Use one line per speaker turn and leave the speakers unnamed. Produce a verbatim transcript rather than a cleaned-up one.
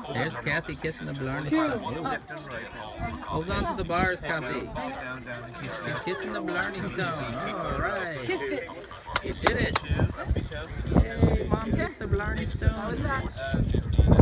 There's Cathy kissing the Blarney Stone. Hold on to the bars, Cathy. She's kissing the Blarney Stone. All right.
Kissed it.
You did it. Yay, Mom kissed the Blarney Stone.